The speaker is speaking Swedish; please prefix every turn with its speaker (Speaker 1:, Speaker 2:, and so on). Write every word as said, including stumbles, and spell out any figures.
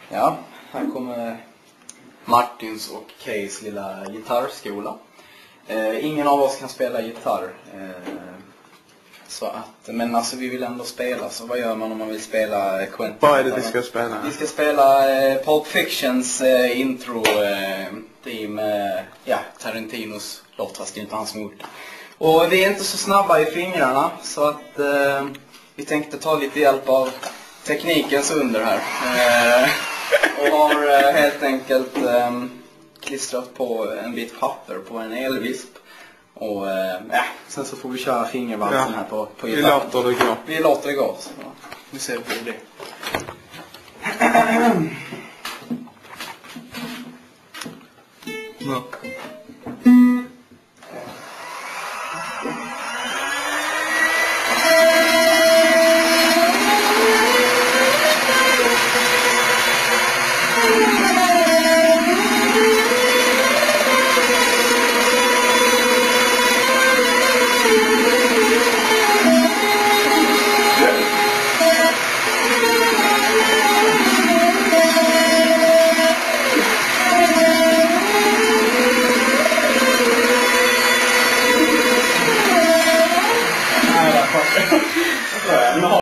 Speaker 1: Ja, här kommer Martins och Keys lilla gitarrskola. Eh, ingen av oss kan spela gitarr. Eh, så att, men alltså vi vill ändå spela. Så vad gör man om man vill spela Quentin?
Speaker 2: Vad är det vi ska spela?
Speaker 1: Vi ska spela eh, Pulp Fictions eh, intro eh, team, eh, ja, Tarantinos låt, fast det är inte han som gjort det. Och vi är inte så snabba i fingrarna, så att eh, vi tänkte ta lite hjälp av teknikens under här. Eh, och har eh, helt enkelt eh, klistrat på en bit papper på en elvisp. Och eh, ja, sen så får vi köra fingervalsen
Speaker 2: ja.
Speaker 1: här på, på
Speaker 2: gitarren. Vi låter det gå.
Speaker 1: Vi låter det gå. Så vi ser hur det blir.
Speaker 2: Ja.